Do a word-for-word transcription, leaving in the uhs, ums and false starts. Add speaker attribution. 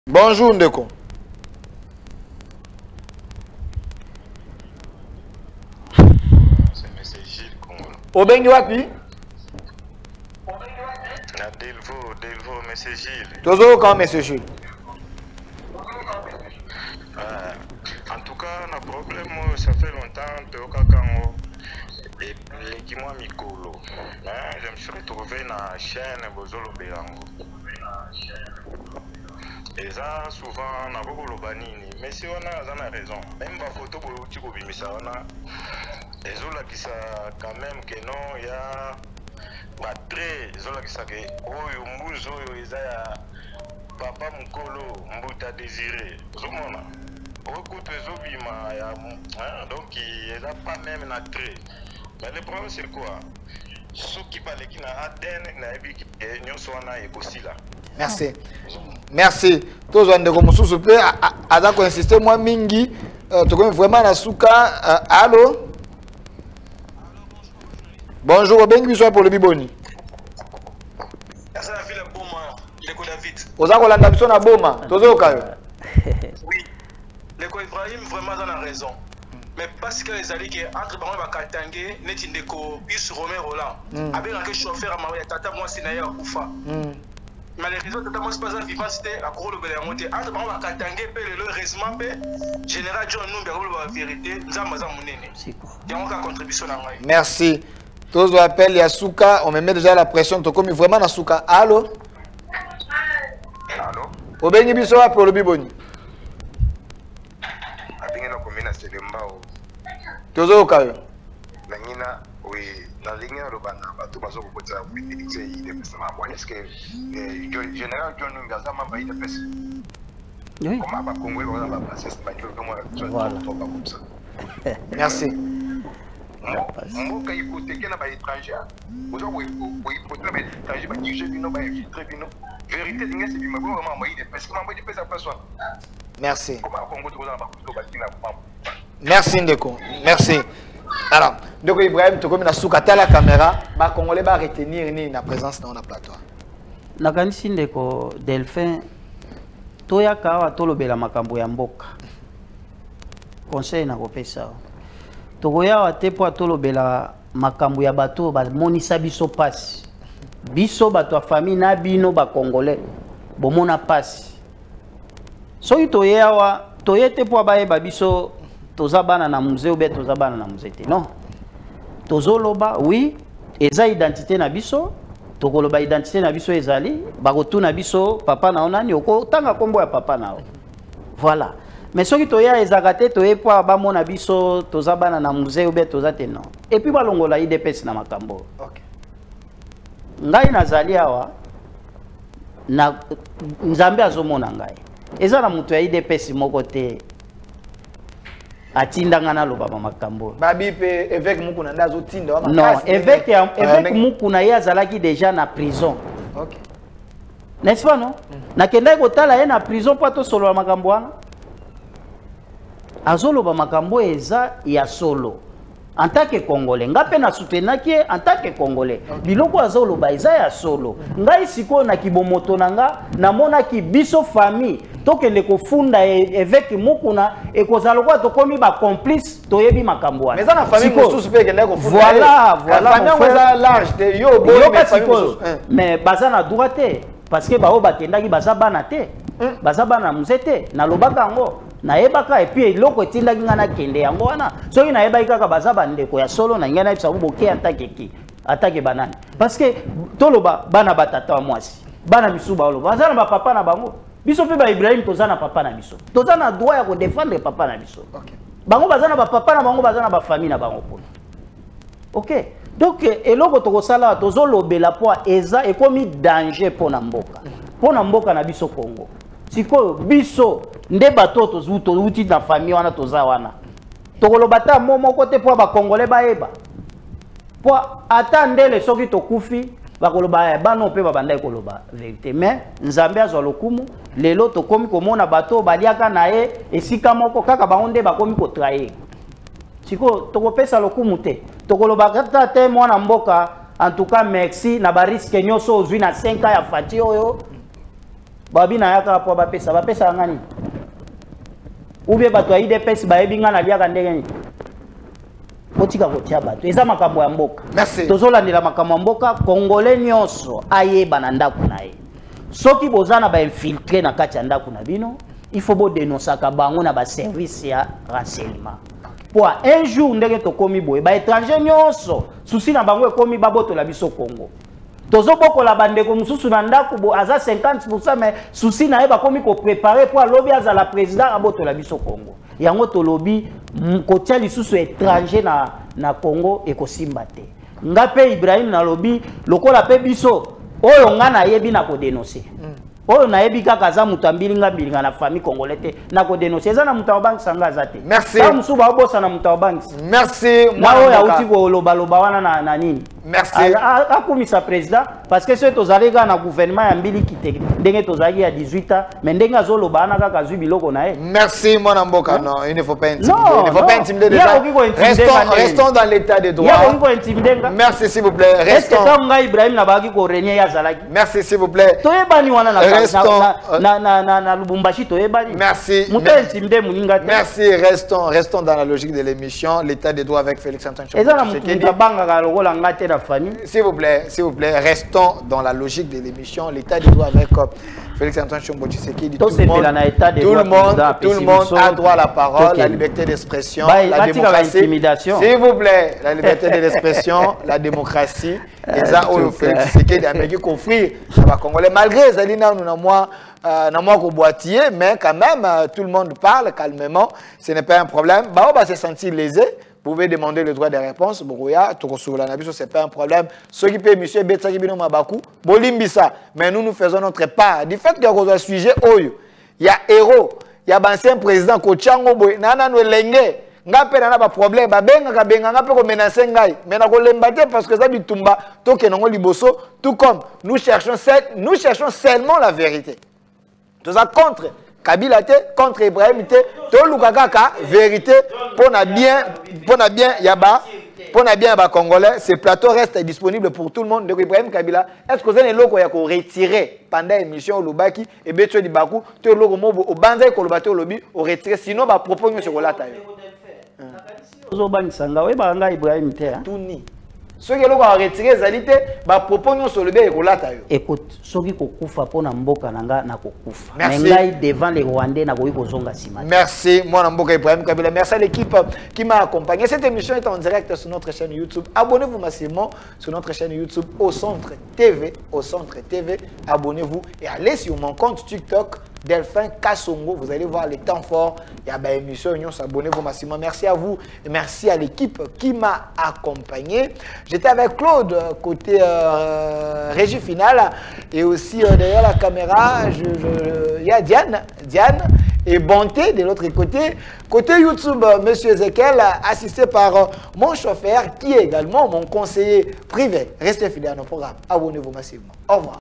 Speaker 1: Bonjour Ndeko.
Speaker 2: C'est M. Gilles Congolo.
Speaker 1: Obengi wapi?
Speaker 2: Na Delvo, Delvo, M. Gilles.
Speaker 1: Tozo quand M. Gilles.
Speaker 2: Euh, en tout cas, na problème, ça fait longtemps que Okakango et les moi Mikolo. Mais je me suis retrouvé dans la chaîne Bozolo Belango. Et ça, souvent, on a beaucoup de banini. Mais si on a, on a raison. Même la photo, on a dit que ça, on a. Et zola qui ça, quand même, que non, il y a. Bah, très, zola qui ça, que. Oh, yo, mouzo, yo, il y a. Papa Mukolo, Mbuta désiré. Zomona. Écoute, Zobima, donc il n'y a pas même un trait. Mais le problème, c'est quoi? Ceux qui parlent qui n'a Aden, n'a pas qui nous sommes aussi là.
Speaker 1: Merci. Merci. Tous les gens qui sont là, à insister, moi, Mingi, tu connais vraiment la souka. Allô? Bonjour, Bengi, sois pour le Biboni.
Speaker 3: Ça la ville à Boma, l'école David.
Speaker 1: Aux Akolanda, ils sont à Boma. Tous au cas.
Speaker 3: Oui. L'école Ibrahim, vraiment, dans la raison. Mais parce que les alliés qui entre par exemple à Katangé, net indéco, bus Romero là, avec un chauffeur à Maria Tata, moi c'est Naya Koufa. Malheureusement, Tata, moi c'est pas un vivant, c'était à Koro le Bélamonte. Entre par exemple à Katangé, heureusement, Général John Number, la vérité, nous avons mon aîné. Il y a encore contribution à moi.
Speaker 1: Merci. Tous les appels, Yasuka, on me met déjà la pression, tu comme vraiment Yasuka. Allô?
Speaker 2: Allô?
Speaker 1: Obengi biso pour le Biboni. Tozo kayo.
Speaker 2: Nangina, oui, na ligne robana, ba tubazo kubota kuitilize ile pesa mambo. Est-ce que général John Ngaza mamba ile pesa?
Speaker 4: Oui.
Speaker 2: Comment ba Congo va ba passer espagnol comme
Speaker 4: voilà.
Speaker 2: Comme ça.
Speaker 1: Merci.
Speaker 2: Mboka hypothéquer na ba étranger. Vous avez vous hypothéquer ba étranger ba diriger bino ba infiltrer bino. Vérité dingue c'est bima vraiment moi ile pesa. Comment ba ile pesa personne?
Speaker 1: Merci.
Speaker 2: Comment Congo to za ba kuto ba kina mambo.
Speaker 1: Merci Ndeko. Merci. Alors, Ndeko Ibrahim, tu comme na soukata la caméra, ba Congolais ba retenir ni na présence dans la plateau.
Speaker 4: Na kanisi Ndeko Delphin toya kawa tolobela makambo ya mboka. Conseil na kopesa. Tokoya wa te po tolobela makambo ya bato ba monisa biso pasi. Biso bato ya famille na bino ba Congolais. Bomona pasi. Soki toya wa toyete po ba yeba biso toza bana na musée ou bien toza bana na musée te non tozoloba oui eza identité na biso tokoloba identité na biso ezali bakotuna biso papa na onani okotanga kombo ya papa na voilà mais soki toya ezaka te toye po bamona biso toza bana na musée ou bien toza te non et puis balongola I D P S na makambo
Speaker 1: OK
Speaker 4: ngai nazali awa na nzambe azomona ngai eza na mutu ya I D P S moko te atindanga na loba makambo
Speaker 1: babi pe évêque mukuna ndazo tinda wa
Speaker 4: non évêque évêque mukuna ya zalaki déjà na prison
Speaker 1: OK
Speaker 4: n'est-ce pas non na kenda ko tala ye na prison po to solo makambo wana azoloba makambo eza ya solo en tant que Congolais ngape na soutenaki en tant que Congolais biloko azoloba eza ya solo ngai siko na kibomoto nanga namona ki biso famille tokende kofunda évêque mukuna ekozala kwa tokomi ba complice toyebi makambo wana
Speaker 1: mais ça na famille mosusu pe kende kofunda
Speaker 4: voilà voilà
Speaker 1: famille eza large te yo bo
Speaker 4: mais famille mais baza na droit te parce que bao bakendaki baza bana te baza bana musete na lobaka ngo na yebaka et puis loko etindaki ngana kende yango wana soki na yebaki kaka baza bandeko ya solo na ngana bisa boke atake ki atake banani parce que toloba bana batata wa mwasi bana bisu ba oloba baza na ba papa na bango biso pe ba Ibrahim toza na papa na biso toza na droit ya ko défendre papa na biso OK bango baza na ba papa na bango baza na ba famille na bango kuna OK donc eloko tokosala tozolobela po eza ekomi danger pona mboka pona mboka na biso Congo siko biso nde bato tozuto uti na famille wana toza wana tokoloba ta momo kote po ba Congolais baeba po ata ndele soki tokufi bakoloba bano pe babanda ekoloba vérité mais nzambe azwa lokumu lelo tokomi komona bato baliaka na ye esika moko kaka bango nde bakomi ko trahir siko tokopesa lokumu te tokoloba kata te mwana mboka en tout cas merci na ba risque nyoso ozwi na cinq ans ya fati oyo babi na yaka po ba pesa ba pesa ngani ou bien bato I D P S ba ebinga na liaka ndenge ni otika kotia bato eza makambo ya mboka.
Speaker 1: Merci.
Speaker 4: Tozolandela makambo ya mboka congolais nyonso ayeba na ndako na ye soki bozana ba infiltrer na kati ya ndako na bino il faut bo dénoncer ka bango na ba service ya renseignement pour un jour ndenge tokomi boye ba étranger nyonso souci na bango ekomi babotola biso Congo tozo bokola bandeko mususu na ndako bo aza cinquante pour cent mais souci na ye bakomi ko préparer pour lobby aza la président abotola biso Congo yango to lobby kotia lisusu étranger na na Congo ekosimba te ngape Ibrahim na lobby lokola pe biso oyo nga na yebi na ko dénoncer oyo na yebi kaka za mutu ambilinga mbilinga na famille congolaise na ko dénoncer eza na mutu bank sanga za te
Speaker 1: merci
Speaker 4: ta musu ba bossa na mutu bank
Speaker 1: merci
Speaker 4: na oyo ya uti ko loba loba wana na na nini
Speaker 1: merci
Speaker 4: akumisa président parce que ceux tozalega na gouvernement ya mbili kite ndenge tozaki ya dix-huit ans mais ndenge azoloba na kaka zwi biloko na ye.
Speaker 1: Merci mon mboka. Non, il ne faut pas intimider.
Speaker 4: Non,
Speaker 1: il ne faut
Speaker 4: non.
Speaker 1: pas intimider des gens. Restons, restons dans l'état de droit. Merci s'il vous plaît. Restons. Merci s'il vous plaît. Restons.
Speaker 4: Na na na na Lubumbashi toyebani.
Speaker 1: Merci. Merci, restons restons dans la logique de l'émission l'état de droit avec Félix Antoine Tshisekedi. S'il vous plaît, s'il vous plaît, restons dans la logique de l'émission l'état de droit avec Félix Antoine Tshisekedi. Tout le monde, tout le monde, tout le monde a droit à la parole, la liberté d'expression, la démocratie. S'il vous plaît, la liberté d'expression, la démocratie. Et ça, Félix Tshisekedi a mis conflit. Malgré Zalina, nous n'avons moi, nous boîtier, mais quand même, tout le monde parle calmement. Ce n'est pas un problème. Bah, on va se sentir lésé. Vous pouvez demander le droit de réponse. Ce n'est pas un problème. Ceux qui paient M. Betsaki Bino Mabakou, Bolimbisa. Mais nous, nous faisons notre part. Du fait qu'il y a un sujet, il y a héros, il y a un ancien président, Kochango Boy, Nana Nwelenge. Ngape na ba problème ba benga ka benga ngape ko menacer ngai mais na ko lembate parce que ça bitumba to ke nango liboso tout comme nous cherchons nous cherchons seulement la vérité. Tout ça contre Kabila te contre Ibrahim te to lukaka ka vérité pour na bien pour na bien yaba pour na bien ba congolais ce plateau reste disponible pour tout le monde de Ibrahim Kabila est-ce que vous avez loko ya ko retirer pendant l'émission Lubaki et beto di baku to loko mobo o banza ko lobate lobi o retirer sinon ba propos sur relata yo. Tuni. Ceux qui ont retiré les alités, bah proposons sur le bien et relata.
Speaker 4: Écoute, ceux qui kufa pour Namboka nanga na kufa. Merci. Devant les Rwandais na koyi kozonga sima.
Speaker 1: Merci, moi Namboka Ibrahim Kabila. Merci à l'équipe qui m'a accompagné. Cette émission est en direct sur notre chaîne YouTube. Abonnez-vous massivement sur notre chaîne YouTube Au Centre T V. Au Centre T V. Abonnez-vous et allez sur mon compte TikTok. Delphin Kassongo, vous allez voir les temps forts. Il y a une émission, abonnez-vous massivement. Merci à vous et merci à l'équipe qui m'a accompagné. J'étais avec Claude, côté euh, régie finale, et aussi euh, derrière la caméra, je, je, il y a Diane, Diane et Bonté de l'autre côté. Côté YouTube, euh, Monsieur Ezekiel, assisté par euh, mon chauffeur qui est également mon conseiller privé. Restez fidèles à nos programmes. Abonnez-vous massivement. Au revoir.